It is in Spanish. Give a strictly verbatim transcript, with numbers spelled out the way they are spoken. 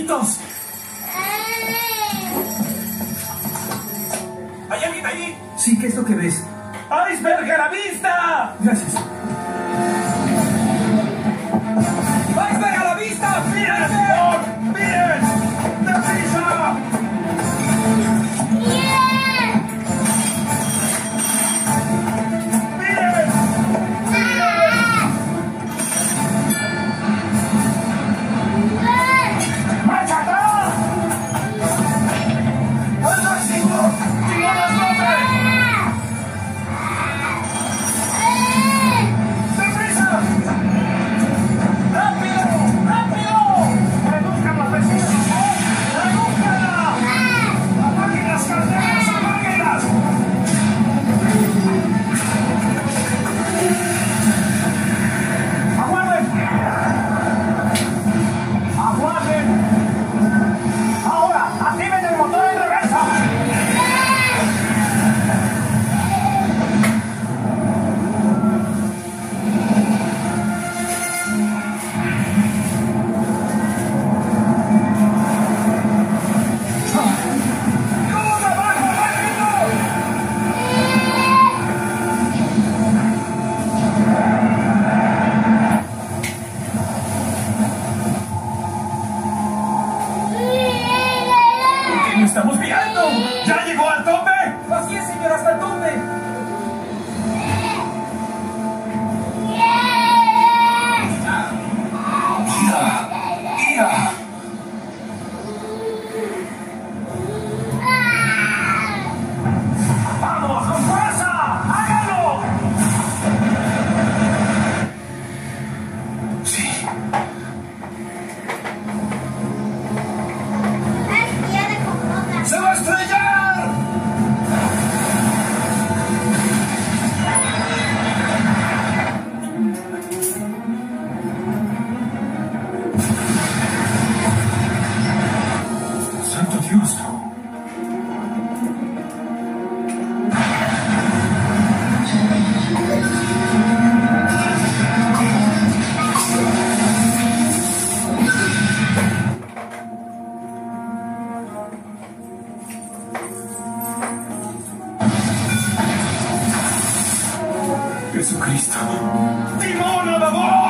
¡Amiguitos! ¿Hay alguien ahí? Sí, ¿qué es lo que ves? ¡Iceberg a la vista! Gracias. ¡Iceberg a la vista! ¡Miren! ¡Miren! ¡Deprisa! ¡Estamos viendo! ¡Ya llegó al tope! Así es, señor, hasta el tope. ¡Ira! ¡Ira! ¡Vamos, con fuerza! ¡Hágalo! Sí. ¡Se va a estrellar! ¡Santo Dios! Jesucristo. ¡Timón, a favor!